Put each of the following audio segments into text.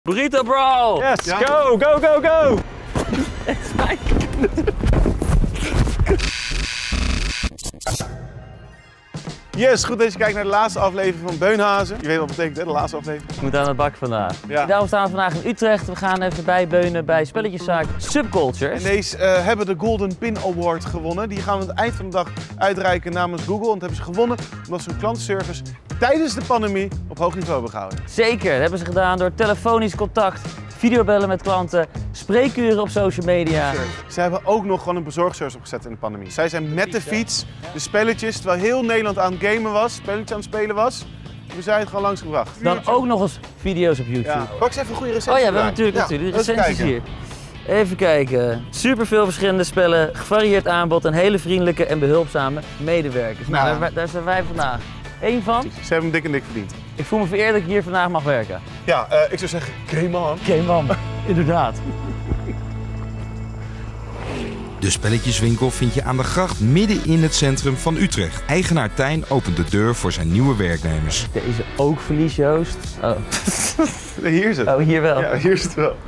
Burrito Brawl! Yes, ja. Go, go, go, go! Yes, goed dat je kijkt naar de laatste aflevering van Beunhazen. Je weet wat betekent, hè, de laatste aflevering. Ik moet aan het bak vandaag. Ja. Daarom staan we vandaag in Utrecht. We gaan even bijbeunen bij spelletjeszaak Subcultures. En deze hebben de Golden Pin Award gewonnen. Die gaan we aan het eind van de dag uitreiken namens Google. En dat hebben ze gewonnen omdat ze hun klantenservice tijdens de pandemie op hoog niveau hebben gehouden. Zeker, dat hebben ze gedaan door telefonisch contact, videobellen met klanten, spreekuren op social media. Ze hebben ook nog gewoon een bezorgservice opgezet in de pandemie. Zij zijn met de fiets de spelletjes, terwijl heel Nederland aan het gamen was, spelletjes aan het spelen was, hebben zij het gewoon langsgebracht. Dan ook nog eens video's op YouTube. Ja. Pak eens even een goede recensie. Oh ja, we hebben natuurlijk de recensies hier. Even kijken. Super veel verschillende spellen, gevarieerd aanbod en hele vriendelijke en behulpzame medewerkers. Nou, daar zijn wij vandaag één van. Ze hebben hem dik en dik verdiend. Ik voel me vereerd dat ik hier vandaag mag werken. Ja, ik zou zeggen, game on. Game on, inderdaad. De spelletjeswinkel vind je aan de gracht midden in het centrum van Utrecht. Eigenaar Tijn opent de deur voor zijn nieuwe werknemers. Deze ook verlies, Joost. Oh. Hier is het. Oh, hier wel. Ja, hier is het wel.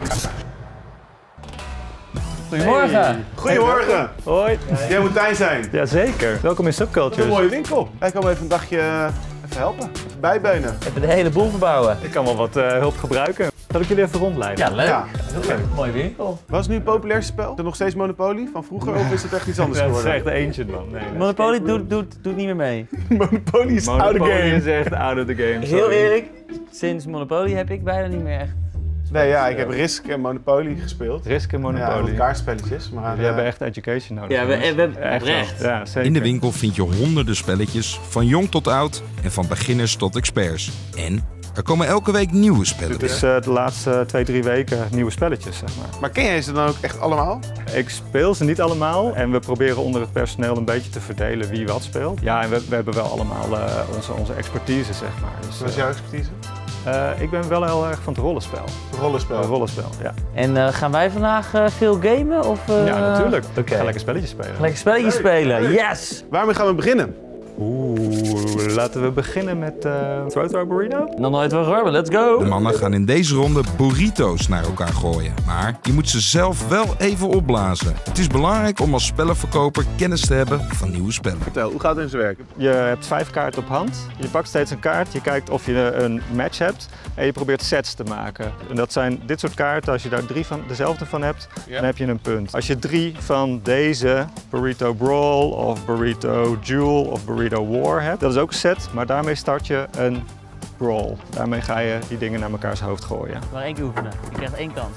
Goedemorgen. Hey. Goedemorgen. Hoi. Jij moet Tijn zijn. Jazeker. Welkom in Subcultures. Een mooie winkel. Wij komen even een dagje even helpen. Even bijbeunen. Even de hele boel verbouwen. Ik kan wel wat hulp gebruiken. Zal ik jullie even rondleiden? Ja, leuk. Ja. Heel leuk. Mooie winkel. Wat is nu het populairste spel? Is het nog steeds Monopoly van vroeger of is het echt iets anders Ja, het is geworden? echt ancient, man. Nee. Monopoly doet niet meer mee. Monopoly is out of Monopoly game. is echt out of the game. Heel sorry. eerlijk, sinds Monopoly heb ik bijna niet meer echt. Nee, ja, ik heb Risk en Monopoly gespeeld. Risk en Ja, Monopoly. wat kaartspelletjes. Maar Jullie hebben echt education nodig. Ja, we hebben echt recht. wel. Ja, zeker. In de winkel vind je honderden spelletjes, van jong tot oud en van beginners tot experts. En er komen elke week nieuwe spellen. Het is de laatste 2-3 weken nieuwe spelletjes, zeg maar. Maar ken jij ze dan ook echt allemaal? Ik speel ze niet allemaal en we proberen onder het personeel een beetje te verdelen wie wat speelt. Ja, en we hebben wel allemaal onze expertise, zeg maar. Dus, Wat is jouw expertise? ik ben wel heel erg van het rollenspel. Rollenspel. Rollenspel, ja. En gaan wij vandaag veel gamen? Of, Ja, natuurlijk. Oké. Ik ga lekker spelletjes spelen. Lekker spelletjes spelen, yes! Waarmee gaan we beginnen? Laten we beginnen met Throat Row Burrito. Nog nooit van gehoord, maar let's go! De mannen gaan in deze ronde burrito's naar elkaar gooien. Maar je moet ze zelf wel even opblazen. Het is belangrijk om als spellenverkoper kennis te hebben van nieuwe spellen. Vertel, hoe gaat het in zijn werk? Je hebt 5 kaarten op hand. Je pakt steeds een kaart, je kijkt of je een match hebt en je probeert sets te maken. En dat zijn dit soort kaarten, als je daar 3 van dezelfde van hebt, dan heb je een punt. Als je 3 van deze, Burrito Brawl of Burrito Duel of Burrito War hebt, dat is ook een set, maar daarmee start je een brawl. Daarmee ga je die dingen naar mekaars hoofd gooien. Maar 1 keer oefenen, je krijgt 1 kans.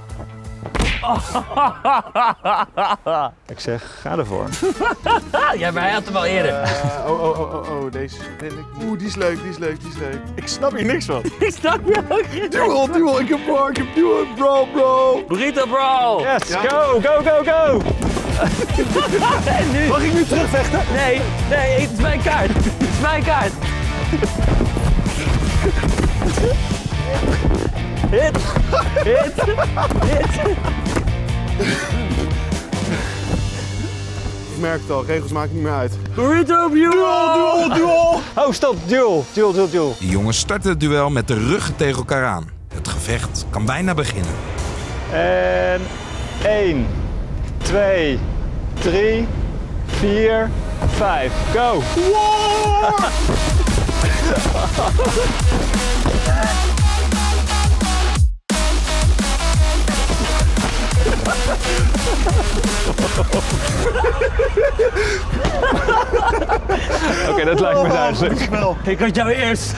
Ik zeg, ga ervoor. Ja, maar hij had hem al eerder. Deze wil ik. Oeh, die is leuk, die is leuk, die is leuk. Ik snap hier niks van. Ik snap je ook geen. Duel, ik heb duel, bro. Burrito Brawl! Yes, Ja. go, go, go, go! En nu? Mag ik nu terugvechten? Nee, het is mijn kaart. Het is mijn kaart. Hit! Hit! Hit! Ik merk het al, regels maken niet meer uit. Burrito Duel! Oh, stop, duel. De jongens starten het duel met de ruggen tegen elkaar aan. Het gevecht kan bijna beginnen. En 1, 2, 3, 4, 5. Go! Oké, dat lijkt me duidelijk. Ik had jou eerst.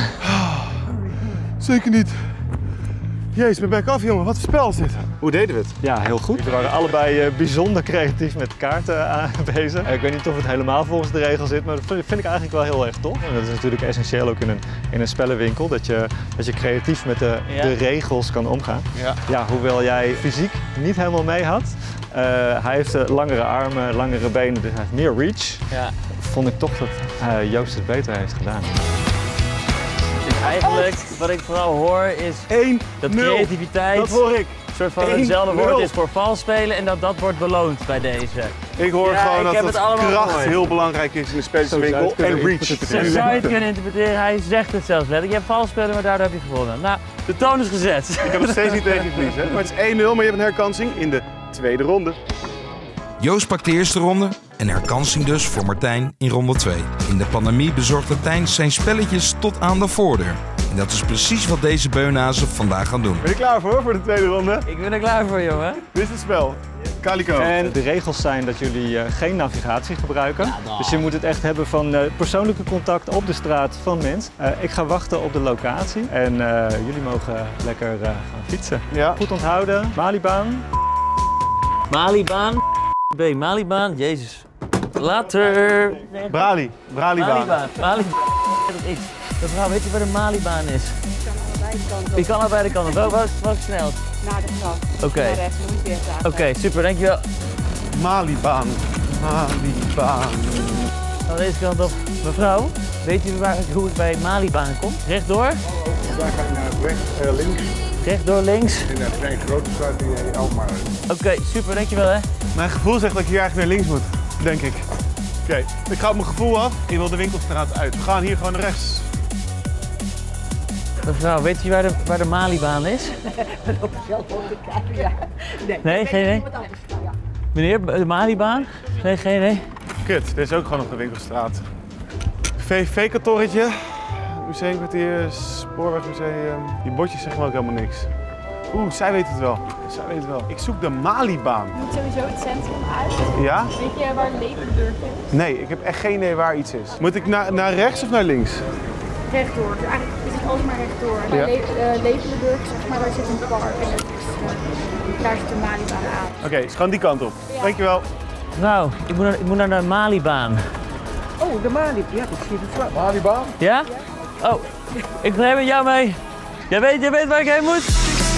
Zeker niet. Jezus, mijn bek af, jongen. Wat voor spel is dit? Hoe deden we het? Ja, heel goed. We waren allebei bijzonder creatief met kaarten bezig. Ik weet niet of het helemaal volgens de regels zit, maar dat vind ik eigenlijk wel heel erg tof. En dat is natuurlijk essentieel ook in een spellenwinkel, dat je creatief met de regels kan omgaan. Ja. Ja, hoewel jij fysiek niet helemaal mee had. Hij heeft langere armen, langere benen, dus hij heeft meer reach. Ja. Vond ik toch dat Joost het beter heeft gedaan. Dus eigenlijk, wat ik vooral hoor is 1-0. dat creativiteit Dat hoor ik. een soort van 1-0. hetzelfde woord is voor vals spelen en dat wordt beloond bij deze. Ik hoor gewoon dat kracht gehoord. heel belangrijk is in de spelerswinkel. En reach. Zo zou je het kunnen interpreteren. Hij zegt het zelfs letterlijk. Je hebt vals spelen, maar daardoor heb je gewonnen. Nou, de toon is gezet. Ik kan nog steeds niet tegen je verliezen. Maar het is 1-0, maar je hebt een herkansing in de tweede ronde. Joost pakt de eerste ronde en herkansing dus voor Martijn in ronde 2. In de pandemie bezorgt Tijn zijn spelletjes tot aan de voordeur. En dat is precies wat deze beunhazen vandaag gaan doen. Ben je klaar voor de tweede ronde? Ik ben er klaar voor, jongen. Dit is het spel. Calico. En de regels zijn dat jullie geen navigatie gebruiken. Dus je moet het echt hebben van persoonlijke contact op de straat van mens. Ik ga wachten op de locatie en jullie mogen lekker gaan fietsen. Ja. Goed onthouden, Malibaan. Malibaan. B, Malibaan. Jezus. Later. Bralibaan. Malibaan. Dat is iets. Mevrouw, weet je waar de Malibaan is? Ik kan aan beide kanten. Welk snel? Naar de trap. Oké. Naar rechts, moet je weer Oké, super, dankjewel. Malibaan. Aan deze kant op. Mevrouw, weet u hoe ik bij Malibaan kom? Rechtdoor? Daar ga je naar links. Rechtdoor links. En dan krijg je grote straat die je Alkmaar. Oké, super, dankjewel hè. Mijn gevoel zegt dat ik hier eigenlijk naar links moet, denk ik. Oké, ik ga op mijn gevoel af. Ik wil de winkelstraat uit. We gaan hier gewoon naar rechts. Mevrouw, weet u waar de Malibaan is? Ja. Nee, geen idee. Meneer, de Malibaan? Nee, geen idee. Kut, dit is ook gewoon op de winkelstraat. VV-kantorretje, museumkwartier, spoorwegmuseum. Die bordjes zeggen me ook helemaal niks. Oeh, zij weet het wel. Zij weet het wel. Ik zoek de Malibaan. Je moet sowieso het centrum uit. Ja? Weet je waar de Levenburg is? Nee, ik heb echt geen idee waar iets is. Moet ik naar rechts of naar links? Rechtdoor. Dus eigenlijk is het alles maar rechtdoor. Bij Ja. Levenburg, zeg maar, daar zit een park en daar zit de Malibaan aan. Oké, is gewoon die kant op. Ja. Dankjewel. Nou, ik moet naar de Malibaan. Oh, de Mali. Ja, ik zie het vlak. Malibaan? Ja? Oh, ik ga met jou mee. Jij weet waar ik heen moet?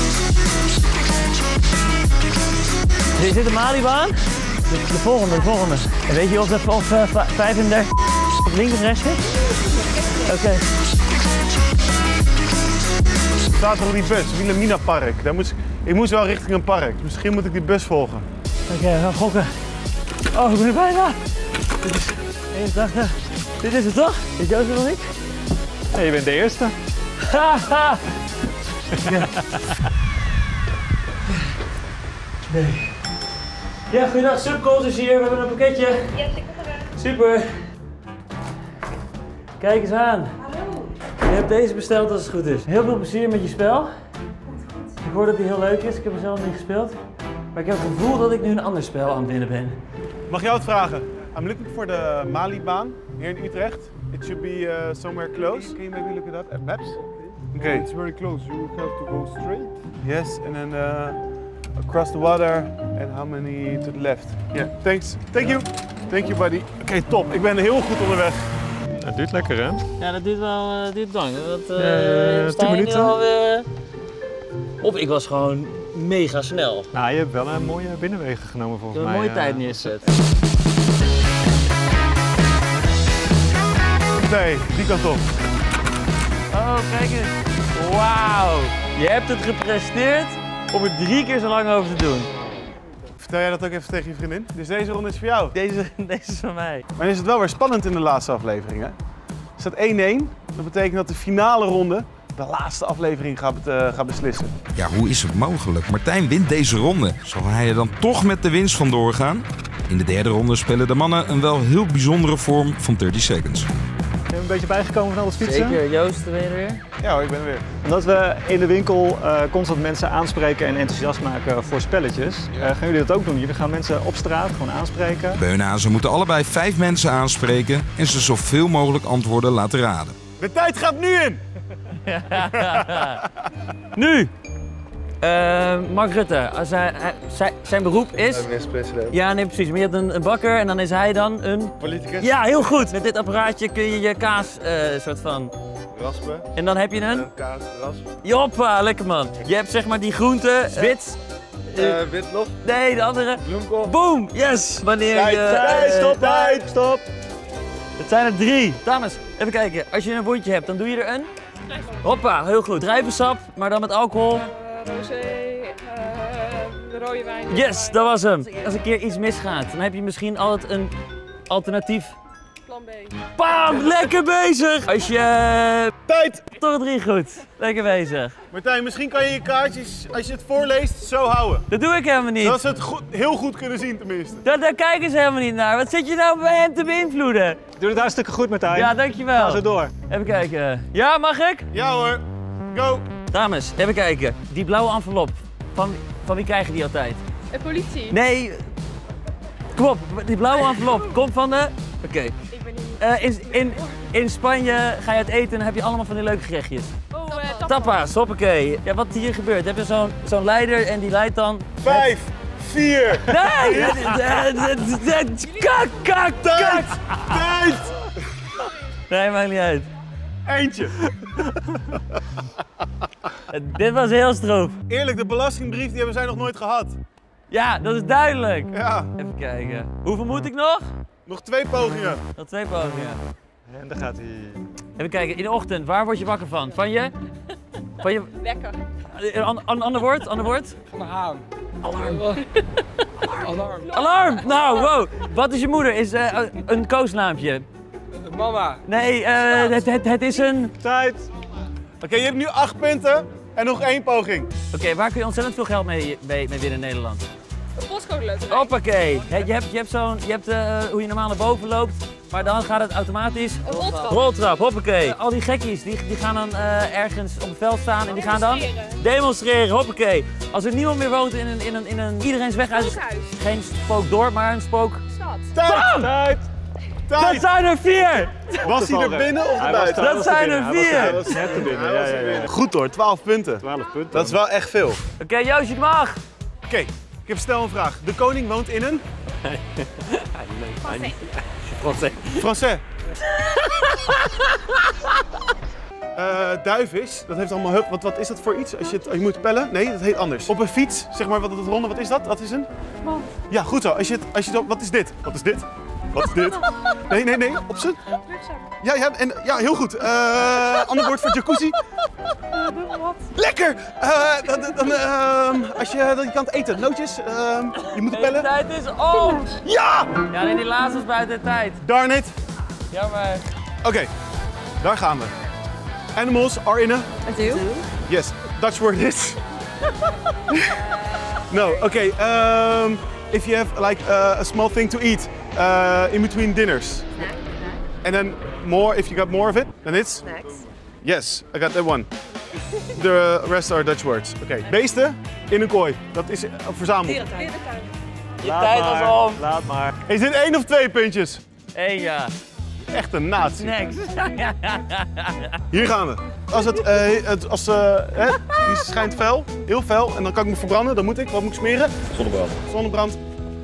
Hier zit de Malibaan. De volgende. En weet je of 35 op links of rechts zit? Oké. Staat er op die bus, Wilhelmina Park. Ik moest wel richting een park. Misschien moet ik die bus volgen. Oké, we gaan gokken. Oh, ik ben er bijna. Dit is 81. Dit is het toch? Is Joost er nog niet? Nee, je bent de eerste. Haha. Nee. Ja, goedendag. Subcalls is hier. We hebben een pakketje. Ja, ik kom eruit. Super. Kijk eens aan. Hallo. Je hebt deze besteld als het goed is. Heel veel plezier met je spel. Ik hoor dat die heel leuk is. Ik heb er zelf niet gespeeld. Maar ik heb het gevoel dat ik nu een ander spel aan het winnen ben. Mag ik jou wat vragen? I'm looking for the Malibaan here in Utrecht. It should be somewhere close. Can you maybe look it up at maps? Okay. It's very close. You have to go straight. Yes, and then across the water and how many to the left? Yeah, thanks. Thank you. Thank you, buddy. Oké, top. Ik ben heel goed onderweg. Het duurt lekker, hè? Ja, dat duurt wel lang. 10 minuten. Of ik was gewoon mega snel. Nou, je hebt wel een mooie binnenwegen genomen Ik volgens heb mij. een mooie tijd neergezet. Nee, die kant op. Oh, kijk eens. Wauw. Je hebt het gepresteerd om er 3 keer zo lang over te doen. Vertel jij dat ook even tegen je vriendin? Dus deze ronde is voor jou. Deze is van mij. Maar dan is het wel weer spannend in de laatste aflevering, hè? Het staat 1-1. Dat betekent dat de finale ronde de laatste aflevering gaat beslissen. Ja, hoe is het mogelijk? Martijn wint deze ronde. Zal hij er dan toch met de winst vandoor gaan? In de derde ronde spelen de mannen een wel heel bijzondere vorm van 30 seconds. Ben je een beetje bijgekomen van al het fietsen? Zeker. Joost, ben je er weer? Ja hoor, ik ben er weer. Omdat we in de winkel constant mensen aanspreken en enthousiast maken voor spelletjes, gaan jullie dat ook doen. Jullie gaan mensen op straat gewoon aanspreken. Beunhazen moeten allebei 5 mensen aanspreken en ze zoveel mogelijk antwoorden laten raden. De tijd gaat nu in! Nu! Mark Rutte, als zijn beroep is... Minister-president. Ja, nee precies. Maar je hebt een bakker en dan is hij dan een... Politicus. Ja, heel goed. Met dit apparaatje kun je je kaas soort van... Raspen. En dan heb je een... Kaas, raspen. Joppa, lekker man. Je hebt zeg maar die groente, wit... Witlof. Nee, de andere. Bloemkool. Boom! Yes! Wanneer je... Stop! Het zijn er 3. Dames, even kijken. Als je een wondje hebt, dan doe je er een... Hoppa, heel goed. Druivensap, maar dan met alcohol. Rosé, De rode wijn. Yes, dat was hem. Als een keer iets misgaat, dan heb je misschien altijd een alternatief. Plan B. Bam! Lekker bezig! Als je... Tijd! Toch 3 goed. Lekker bezig. Martijn, misschien kan je je kaartjes, als je het voorleest, zo houden. Dat doe ik helemaal niet. Zodat ze het heel goed kunnen zien tenminste. Daar kijken ze helemaal niet naar. Wat zit je nou bij hem te beïnvloeden? Doe het hartstikke goed, Martijn. Ja, dankjewel. Ga zo door. Even kijken. Ja, mag ik? Ja hoor. Go! Dames, even kijken. Die blauwe envelop, van wie krijgen die altijd? De politie. Nee, kom op. Die blauwe envelop komt van de... Oké. Ik ben niet... In Spanje ga je het eten en heb je allemaal van die leuke gerechtjes. Tapa's, hoppakee. Ja, wat hier gebeurt, heb je zo'n leider en die leidt dan... 5, 4... Nee! Kak! Tijd! Nee, maakt niet uit. Eentje. Dit was heel stroef. Eerlijk, de belastingbrief die hebben zij nog nooit gehad. Ja, dat is duidelijk. Ja. Even kijken. Hoeveel moet ik nog? Nog 2 pogingen. Nog 2 pogingen. En daar gaat hij. Even kijken, in de ochtend, waar word je wakker van? Van je? Lekker. Een ander woord? Van de haan. Alarm. Alarm. Alarm! Nou, wow. Wat is je moeder? Is een koosnaampje? Mama. Nee, het is een... Tijd! Oké, je hebt nu 8 punten en nog 1 poging. Oké, waar kun je ontzettend veel geld mee winnen in Nederland? De postcode loterij. Hoppakee. Je hebt hoe je normaal naar boven loopt, maar dan gaat het automatisch. Een roltrap. Roltrap, hoppakee. Al die gekkies, die gaan dan ergens op het veld staan en die gaan dan demonstreren, hoppakee. Als er niemand meer woont in een iedereen is weg uit Spookhuis. geen spookdorp, maar een spook... Stad. Tijd! Tijd! Dat zijn er 4! Was hij er binnen of Hij buiten? was Dat zijn er 4! Hij was net te binnen. Ja. Goed hoor, 12 punten. 12 punten. Dat is wel echt veel. Oké, Joost, je mag! Oké, ik heb snel een vraag. De koning woont in een? Français. Duifvis, dat heeft allemaal wat is dat voor iets? Als je moet pellen? Nee, dat heet anders. Op een fiets, zeg maar, wat ronde, wat is dat? Dat is een? Man. Ja, goed zo. Wat is dit? Wat is dit? Wat is dit? Nee, op z'n. Rugzak. Ja, heel goed. Ander woord voor jacuzzi. Wat? Lekker! Als je kan het eten, nootjes, je moet het De pellen. tijd is op! Ja! Ja, nee, die laatste is buiten de tijd. Darn it. Jammer. Oké, daar gaan we. Animals are in a... Zoo. Yes, Dutch word is... No, okay. If you have like a small thing to eat in between dinners. And then more, if you got more of it, then it's? Snacks. Yes, I got that one. The rest are Dutch words. Oké, beesten in een kooi. Dat is verzameld. Dierentuin. Je tijd was om. Laat maar. Is dit 1 of 2 puntjes? 1 ja. Echt een nazi. Snacks. Hier gaan we. Die schijnt fel, heel fel, en dan kan ik me verbranden. Dan moet ik, wat moet ik smeren? Zonnebrand. Zonnebrand.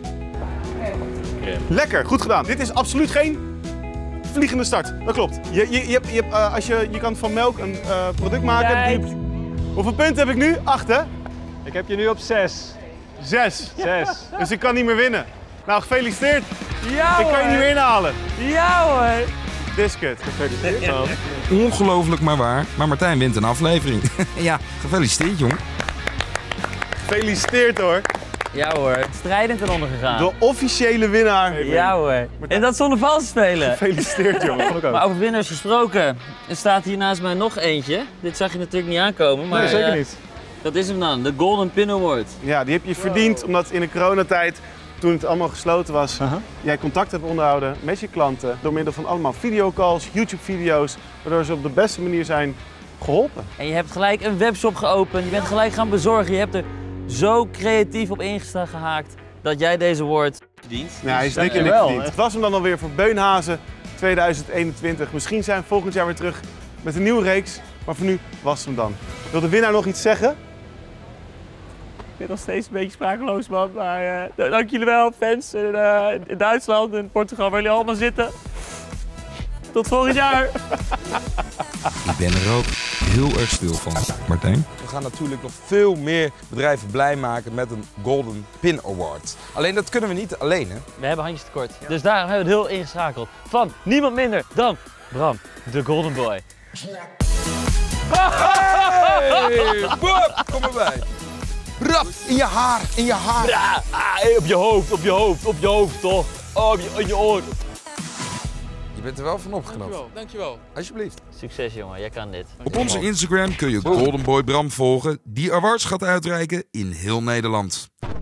Lekker, goed gedaan. Dit is absoluut geen vliegende start. Dat klopt. Je kan van melk een product maken. Tijd. Hoeveel punten heb ik nu? 8 hè? Ik heb je nu op 6. 6. 6. Dus ik kan niet meer winnen. Nou, gefeliciteerd. Ja Ik kan je niet meer inhalen. Ja hoor. Dit is kut. Gefeliciteerd, man. Ongelooflijk maar waar, maar Martijn wint een aflevering. Ja, gefeliciteerd jongen. Gefeliciteerd hoor. Ja hoor. Strijdend ten onder gegaan. De officiële winnaar. Ja hoor. En dat zonder vals spelen. Gefeliciteerd jongen. Maar over winnaars gesproken, er staat hier naast mij nog eentje. Dit zag je natuurlijk niet aankomen, maar Nee, zeker niet. dat is hem dan, de Golden Pin Award. Ja, die heb je verdiend omdat in de coronatijd, toen het allemaal gesloten was, jij contact hebt onderhouden met je klanten door middel van allemaal videocalls, YouTube-video's, waardoor ze op de beste manier zijn geholpen. En je hebt gelijk een webshop geopend, je bent gelijk gaan bezorgen, je hebt er zo creatief op gehaakt dat jij deze award verdient. Ja, hij is dik en dik verdiend. Het was hem dan alweer voor Beunhazen 2021. Misschien zijn we volgend jaar weer terug met een nieuwe reeks, maar voor nu was het hem dan. Wil de winnaar nog iets zeggen? Ik ben nog steeds een beetje sprakeloos, man. Maar dank jullie wel, fans in Duitsland en Portugal, waar jullie allemaal zitten. Tot volgend jaar. Ik ben er ook heel erg stil van. Martijn? We gaan natuurlijk nog veel meer bedrijven blij maken met een Golden Pin Award. Alleen dat kunnen we niet alleen, hè? We hebben handjes tekort, dus daarom hebben we het heel ingeschakeld. Van niemand minder dan Bram, de Golden Boy. Hey, Bob, kom erbij. Rap. In je haar, in je haar. Ja, op je hoofd, toch? Oh, in je oor. Je bent er wel van opgeknapt. Dankjewel, dankjewel. Alsjeblieft. Succes jongen, jij kan dit. Op onze Instagram kun je Golden Boy Bram volgen, die awards gaat uitreiken in heel Nederland.